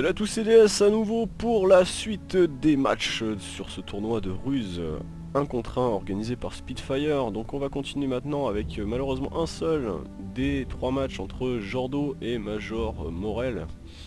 Salut à tous, c'est DS à nouveau pour la suite des matchs sur ce tournoi de ruse 1 contre 1 organisé par Spitfire. Donc on va continuer maintenant avec malheureusement un seul des 3 matchs entre Jordo et Major Morel,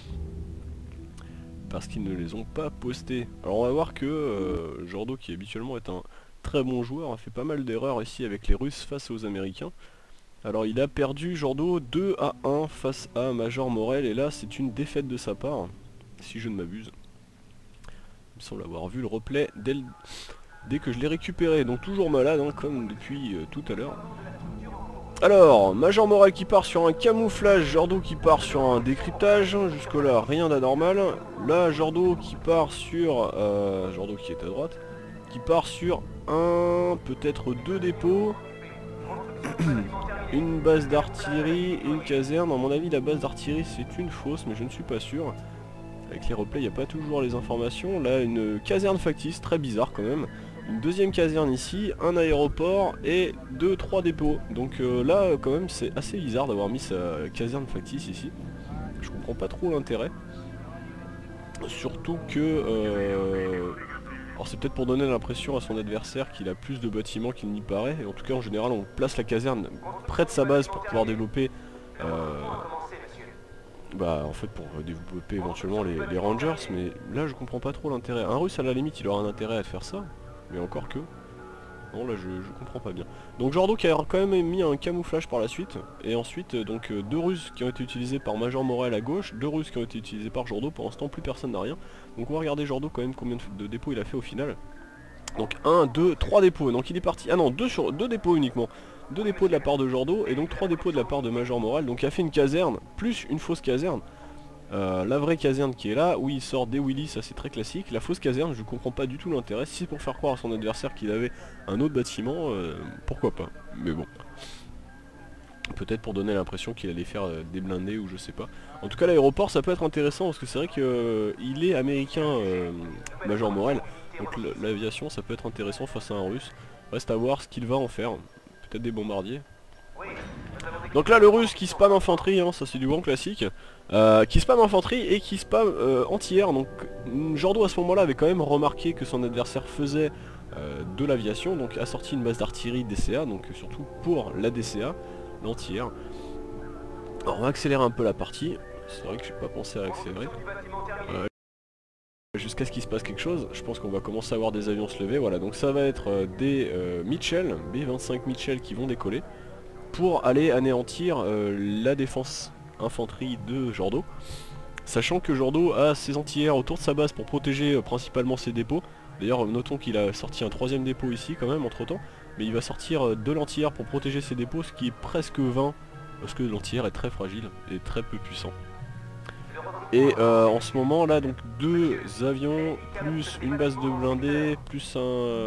parce qu'ils ne les ont pas postés. Alors on va voir que Jordo, qui habituellement est un très bon joueur, a fait pas mal d'erreurs ici avec les Russes face aux Américains. Alors il a perdu Jordo 2-1 face à Major Morel, et là c'est une défaite de sa part, si je ne m'abuse. Il me semble avoir vu le replay dès que je l'ai récupéré, donc toujours malade hein, comme depuis tout à l'heure. Alors, Major Morel qui part sur un camouflage, Jordo qui part sur un décryptage, jusque là rien d'anormal. Là Jordo qui part sur, Jordo qui est à droite, qui part sur un, peut-être 2 dépôts. Une base d'artillerie, une caserne. À mon avis la base d'artillerie c'est une fausse, mais je ne suis pas sûr. Avec les replays il n'y a pas toujours les informations. Là une caserne factice, très bizarre quand même. Une deuxième caserne ici, un aéroport et 2-3 dépôts. Donc là quand même c'est assez bizarre d'avoir mis sa caserne factice ici. Je comprends pas trop l'intérêt. Surtout que... alors c'est peut-être pour donner l'impression à son adversaire qu'il a plus de bâtiments qu'il n'y paraît. Et en tout cas en général on place la caserne près de sa base pour pouvoir développer en fait pour développer éventuellement les Rangers. Mais là je comprends pas trop l'intérêt. Un russe à la limite il aura un intérêt à faire ça, mais encore que... non là je comprends pas bien. Donc Jordo qui a quand même mis un camouflage par la suite. Et ensuite donc 2 Russes qui ont été utilisés par Major Morel à gauche, 2 Russes qui ont été utilisés par Jordo. Pour l'instant plus personne n'a rien. Donc on va regarder Jordo quand même combien de dépôts il a fait au final. Donc 1, 2, 3 dépôts. Donc il est parti... ah non, 2 dépôts uniquement. 2 dépôts de la part de Jordo et donc 3 dépôts de la part de Major Morel. Donc il a fait une caserne plus une fausse caserne. La vraie caserne qui est là, où il sort des Willy, ça c'est très classique. La fausse caserne, je comprends pas du tout l'intérêt. Si c'est pour faire croire à son adversaire qu'il avait un autre bâtiment, pourquoi pas. Mais bon. Peut-être pour donner l'impression qu'il allait faire des blindés ou je sais pas. En tout cas l'aéroport ça peut être intéressant parce que c'est vrai que il est américain, Major Morel. Donc l'aviation ça peut être intéressant face à un russe. Reste à voir ce qu'il va en faire. Peut-être des bombardiers. Donc là le russe qui spam infanterie, hein, ça c'est du bon classique. Qui spam infanterie et qui spam anti-air. Donc Jordo à ce moment là avait quand même remarqué que son adversaire faisait de l'aviation. Donc a sorti une base d'artillerie DCA, donc surtout pour la DCA, l'anti-air. Alors on va accélérer un peu la partie. C'est vrai que j'ai pas pensé à accélérer. Jusqu'à ce qu'il se passe quelque chose, je pense qu'on va commencer à avoir des avions se lever. Voilà, donc ça va être des Mitchell, B-25 Mitchell qui vont décoller pour aller anéantir la défense infanterie de Jordo. Sachant que Jordo a ses anti-air autour de sa base pour protéger principalement ses dépôts. D'ailleurs notons qu'il a sorti un 3ème dépôt ici quand même entre temps. Mais il va sortir de l'anti-air pour protéger ses dépôts, ce qui est presque vain. Parce que l'anti-air est très fragile et très peu puissant. Et en ce moment là donc 2 avions plus une base de blindés plus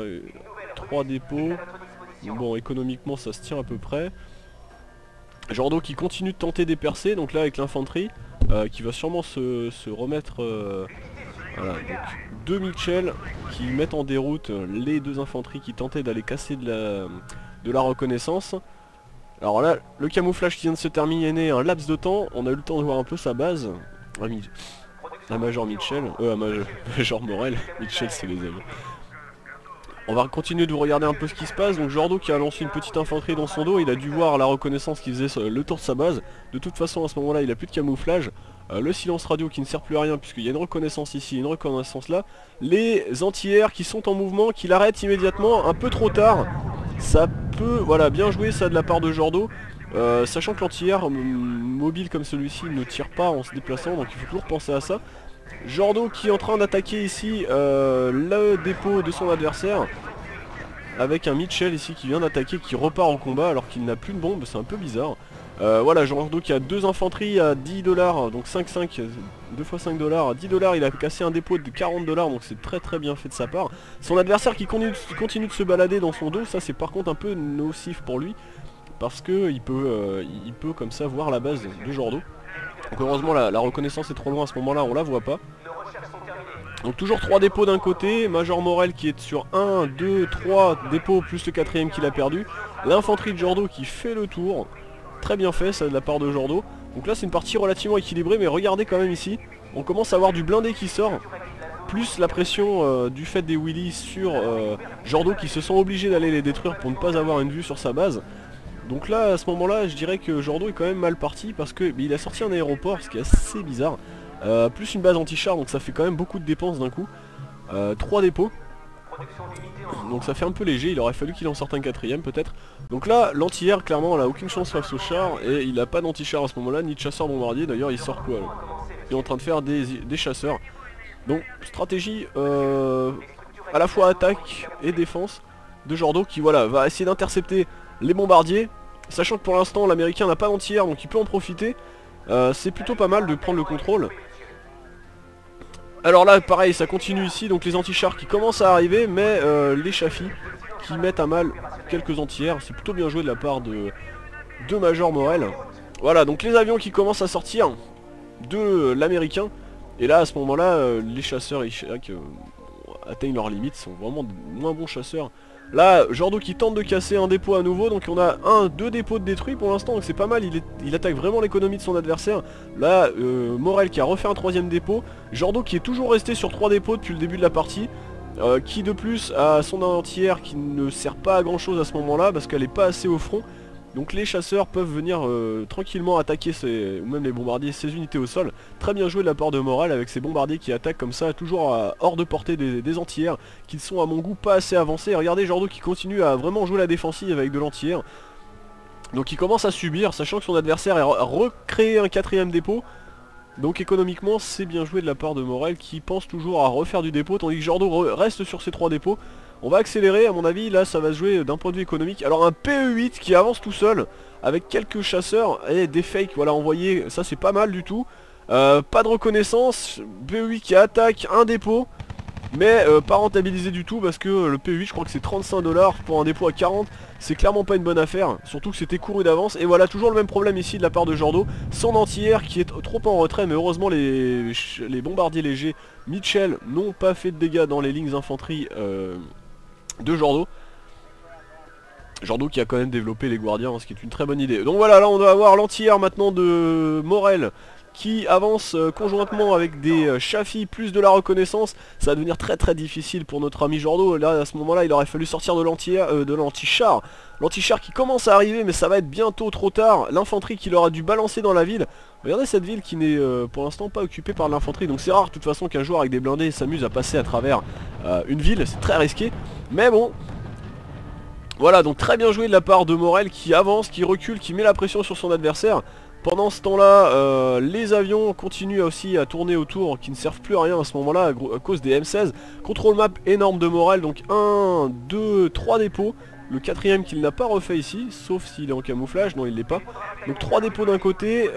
3 dépôts. Bon économiquement ça se tient à peu près. Jordo qui continue de tenter des percées, donc là avec l'infanterie qui va sûrement se remettre. Voilà, donc 2 Mitchell qui mettent en déroute les 2 infanteries qui tentaient d'aller casser de la reconnaissance. Alors là le camouflage qui vient de se terminer, un laps de temps, on a eu le temps de voir un peu sa base. À Major Mitchell, Major Morel, Mitchell c'est les avions. On va continuer de regarder un peu ce qui se passe. Donc Jordo qui a lancé une petite infanterie dans son dos, il a dû voir la reconnaissance qui faisait le tour de sa base. De toute façon à ce moment là il a plus de camouflage. Le silence radio qui ne sert plus à rien puisqu'il y a une reconnaissance ici, une reconnaissance là. Les anti-air qui sont en mouvement, qui l'arrêtent immédiatement, un peu trop tard. Ça peut, voilà, bien joué ça de la part de Jordo. Sachant que l'anti-air mobile comme celui-ci ne tire pas en se déplaçant, donc il faut toujours penser à ça. Jordo qui est en train d'attaquer ici le dépôt de son adversaire, avec un Mitchell ici qui vient d'attaquer, qui repart au combat alors qu'il n'a plus de bombe, c'est un peu bizarre. Voilà, Jordo qui a 2 infanteries à 10 $, donc 5-5, 2 x 5 $, à 10 $, il a cassé un dépôt de 40 $, donc c'est très bien fait de sa part. Son adversaire qui continue de se balader dans son dos, ça c'est par contre un peu nocif pour lui. Parce que il peut comme ça voir la base de Jordo. Donc heureusement la reconnaissance est trop loin à ce moment là, on la voit pas. Donc toujours 3 dépôts d'un côté, Major Morel qui est sur 1, 2, 3 dépôts plus le 4ème qu'il a perdu. L'infanterie de Jordo qui fait le tour. Très bien fait ça de la part de Jordo. Donc là c'est une partie relativement équilibrée, mais regardez quand même ici. On commence à avoir du blindé qui sort, plus la pression du fait des wheelies sur Jordo qui se sent obligé d'aller les détruire pour ne pas avoir une vue sur sa base. Donc là, à ce moment-là, je dirais que Jordo est quand même mal parti parce que il a sorti un aéroport, ce qui est assez bizarre. Plus une base anti-char, donc ça fait quand même beaucoup de dépenses d'un coup. 3 dépôts. Donc ça fait un peu léger, il aurait fallu qu'il en sorte un quatrième peut-être. Donc là, l'anti-air, clairement, elle a aucune chance face au char, et il n'a pas d'anti-char à ce moment-là, ni de chasseur bombardier, d'ailleurs il sort quoi là. Il est en train de faire des chasseurs. Donc stratégie à la fois attaque et défense de Jordo qui voilà va essayer d'intercepter les bombardiers, sachant que pour l'instant l'américain n'a pas d'anti-air donc il peut en profiter. C'est plutôt pas mal de prendre le contrôle. Alors là pareil ça continue ici, donc les anti-chars qui commencent à arriver, mais les chafis qui mettent à mal quelques anti-air. C'est plutôt bien joué de la part de Major Morel. Voilà, donc les avions qui commencent à sortir de l'américain. Et là à ce moment là les chasseurs Ishak atteignent leurs limites, sont vraiment de moins bons chasseurs. Là Jordo qui tente de casser un dépôt à nouveau, donc on a deux dépôts de détruits pour l'instant, donc c'est pas mal, il attaque vraiment l'économie de son adversaire. Là Morel qui a refait un troisième dépôt, Jordo qui est toujours resté sur 3 dépôts depuis le début de la partie, qui de plus a son anti-air qui ne sert pas à grand chose à ce moment là parce qu'elle est pas assez au front. Donc les chasseurs peuvent venir tranquillement attaquer ou même les bombardiers, ces unités au sol. Très bien joué de la part de Morel avec ces bombardiers qui attaquent comme ça, toujours hors de portée des anti-air, qui sont à mon goût pas assez avancés. Regardez Jordo qui continue à vraiment jouer la défensive avec de l'anti-air. Donc il commence à subir, sachant que son adversaire a recréé un quatrième dépôt. Donc économiquement c'est bien joué de la part de Morel qui pense toujours à refaire du dépôt, tandis que Jordo reste sur ses 3 dépôts. On va accélérer, à mon avis, là ça va se jouer d'un point de vue économique. Alors un PE8 qui avance tout seul, avec quelques chasseurs et des fakes, voilà, envoyés, ça c'est pas mal du tout. Pas de reconnaissance, PE8 qui attaque un dépôt, mais pas rentabilisé du tout parce que le PE8 je crois que c'est 35 $ pour un dépôt à 40. C'est clairement pas une bonne affaire, surtout que c'était couru d'avance. Et voilà, toujours le même problème ici de la part de Jordo. Son anti-air qui est trop en retrait, mais heureusement les bombardiers légers Mitchell n'ont pas fait de dégâts dans les lignes infanterie de Jordo. Jordo qui a quand même développé les Guardiens, ce qui est une très bonne idée. Donc voilà, là on doit avoir l'anti-air maintenant de Morel qui avance conjointement avec des chafis plus de la reconnaissance. Ça va devenir très difficile pour notre ami Jordo. Là à ce moment là il aurait fallu sortir de l'anti-char. L'anti-char qui commence à arriver, mais ça va être bientôt trop tard. L'infanterie qu'il aura dû balancer dans la ville. Regardez cette ville qui n'est pour l'instant pas occupée par l'infanterie. Donc c'est rare de toute façon qu'un joueur avec des blindés s'amuse à passer à travers une ville. C'est très risqué. Mais bon, voilà, donc très bien joué de la part de Morel qui avance, qui recule, qui met la pression sur son adversaire. Pendant ce temps-là, les avions continuent aussi à tourner autour, qui ne servent plus à rien à ce moment-là à cause des M16. Contrôle map énorme de Morel, donc 1, 2, 3 dépôts. Le quatrième qu'il n'a pas refait ici, sauf s'il est en camouflage, non il l'est pas. Donc 3 dépôts d'un côté,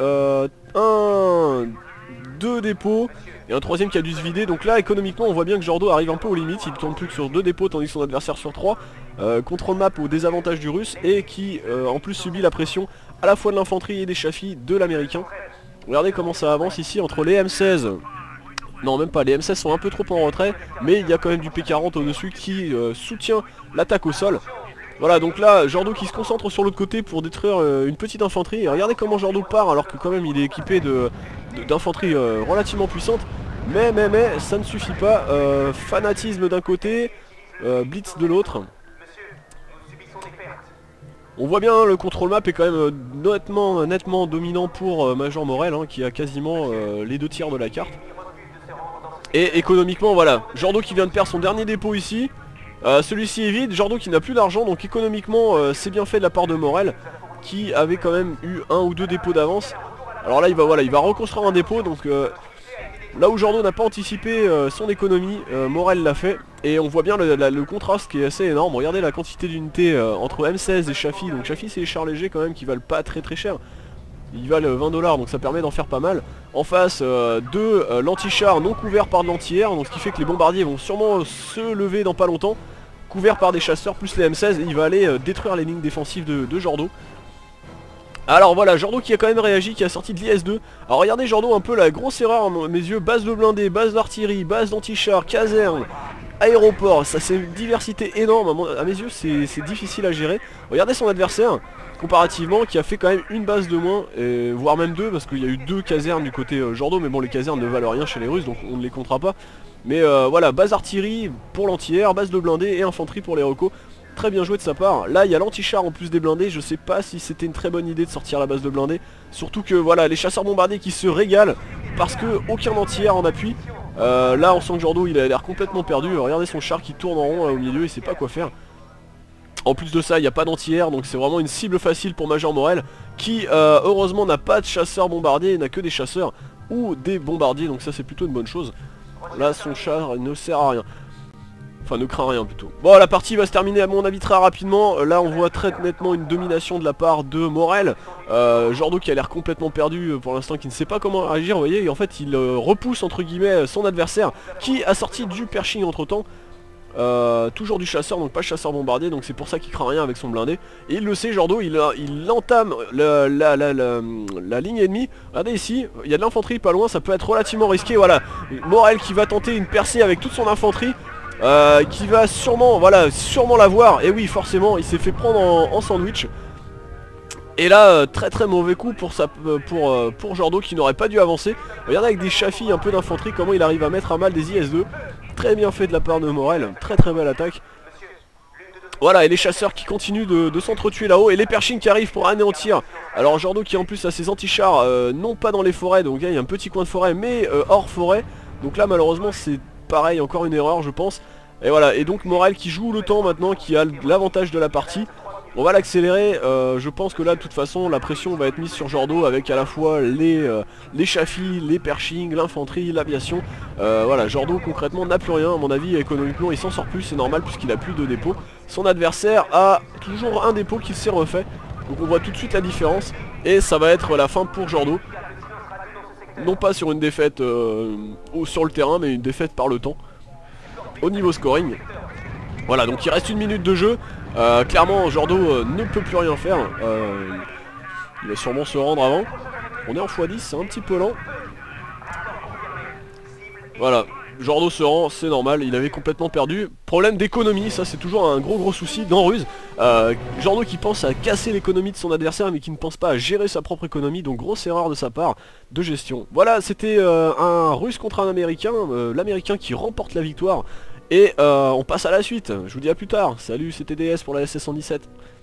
1, 2 dépôts, et un troisième qui a dû se vider. Donc là économiquement on voit bien que Jordo arrive un peu aux limites, il tourne plus que sur 2 dépôts tandis que son adversaire sur 3. Contrôle map au désavantage du russe et qui en plus subit la pression à la fois de l'infanterie et des chafis de l'américain. Regardez comment ça avance ici entre les M16. Non même pas, les M16 sont un peu trop en retrait, mais il y a quand même du P40 au dessus qui soutient l'attaque au sol. Voilà, donc là Jordo qui se concentre sur l'autre côté pour détruire une petite infanterie. Et regardez comment Jordo part alors que quand même il est équipé d'infanterie relativement puissante. Mais ça ne suffit pas. Fanatisme d'un côté, blitz de l'autre. On voit bien le contrôle map est quand même nettement dominant pour Major Morel hein, qui a quasiment les 2 tiers de la carte. Et économiquement voilà, Jordo qui vient de perdre son dernier dépôt ici. Celui-ci est vide, Jordo qui n'a plus d'argent, donc économiquement c'est bien fait de la part de Morel qui avait quand même eu 1 ou 2 dépôts d'avance. Alors là il va reconstruire un dépôt, donc là où Jordo n'a pas anticipé son économie, Morel l'a fait. Et on voit bien le contraste qui est assez énorme. Regardez la quantité d'unités entre M16 et Chafi. Donc Chafi c'est les chars légers quand même qui valent pas très cher. Ils valent 20 $, donc ça permet d'en faire pas mal. En face de l'anti-char non couvert par de l'anti-air, donc ce qui fait que les bombardiers vont sûrement se lever dans pas longtemps. Couvert par des chasseurs plus les M16 et il va aller détruire les lignes défensives de Jordo. Alors voilà, Jordo qui a quand même réagi, qui a sorti de l'IS-2. Alors regardez Jordo un peu la grosse erreur à mes yeux, base de blindés, base d'artillerie, base d'anti-char, caserne. aéroport, ça c'est une diversité énorme, à mes yeux c'est difficile à gérer. Regardez son adversaire, comparativement, qui a fait quand même une base de moins, voire même deux, parce qu'il y a eu deux casernes du côté Jordo, mais bon les casernes ne valent rien chez les Russes, donc on ne les comptera pas. Mais voilà, base artillerie pour l'anti-air, base de blindés et infanterie pour les recos. Très bien joué de sa part. Là il y a l'anti-char en plus des blindés, je sais pas si c'était une très bonne idée de sortir la base de blindés. Surtout que voilà, les chasseurs bombardiers qui se régalent parce que aucun anti-air en appui. Là on sent que Jordo il a l'air complètement perdu. Regardez son char qui tourne en rond là, au milieu, il sait pas quoi faire. En plus de ça il n'y a pas d'anti-air, donc c'est vraiment une cible facile pour Major Morel, qui heureusement n'a pas de chasseurs bombardiers, n'a que des chasseurs ou des bombardiers, donc ça c'est plutôt une bonne chose. Là son char ne sert à rien. Enfin ne craint rien plutôt. Bon, la partie va se terminer à mon avis très rapidement. Là on voit très nettement une domination de la part de Morel. Jordo qui a l'air complètement perdu pour l'instant, qui ne sait pas comment réagir, vous voyez. Et en fait il repousse entre guillemets son adversaire, qui a sorti du Pershing entre temps. Toujours du chasseur, donc pas chasseur bombardier, donc c'est pour ça qu'il craint rien avec son blindé. Et il le sait, Jordo, il entame la ligne ennemie. Regardez ici, il y a de l'infanterie pas loin, ça peut être relativement risqué. Voilà, Morel qui va tenter une percée avec toute son infanterie. Qui va sûrement, voilà, sûrement l'avoir. Et oui, forcément, il s'est fait prendre en sandwich. Et là, très mauvais coup pour Jordo, qui n'aurait pas dû avancer. Regardez avec des chafis, un peu d'infanterie, comment il arrive à mettre à mal des IS-2. Très bien fait de la part de Morel, très belle attaque. Voilà, et les chasseurs qui continuent de s'entretuer là-haut, et les Pershing qui arrivent pour anéantir. Alors Jordo qui en plus a ses anti-chars, non pas dans les forêts, donc là il y a un petit coin de forêt, mais hors forêt. Donc là malheureusement c'est pareil, encore une erreur je pense. Et voilà, et donc Morel qui joue le temps maintenant, qui a l'avantage de la partie. On va l'accélérer, je pense que là de toute façon la pression va être mise sur Jordo avec à la fois les chafis, les Pershing, l'infanterie, l'aviation. Voilà, Jordo concrètement n'a plus rien, à mon avis économiquement il s'en sort plus, c'est normal puisqu'il a plus de dépôt. Son adversaire a toujours un dépôt qu'il s'est refait, donc on voit tout de suite la différence. Et ça va être la fin pour Jordo. Non pas sur une défaite sur le terrain, mais une défaite par le temps. Au niveau scoring. Voilà, donc il reste une minute de jeu. Clairement Jordo ne peut plus rien faire. Il va sûrement se rendre avant. On est en x10, c'est un petit peu lent. Voilà, Jordo se rend, c'est normal, il avait complètement perdu. Problème d'économie, ça c'est toujours un gros souci dans Ruse. Jordo qui pense à casser l'économie de son adversaire, mais qui ne pense pas à gérer sa propre économie, donc grosse erreur de sa part de gestion. Voilà, c'était un Russe contre un Américain, l'Américain qui remporte la victoire. Et on passe à la suite, je vous dis à plus tard. Salut, c'était DS pour la SS117.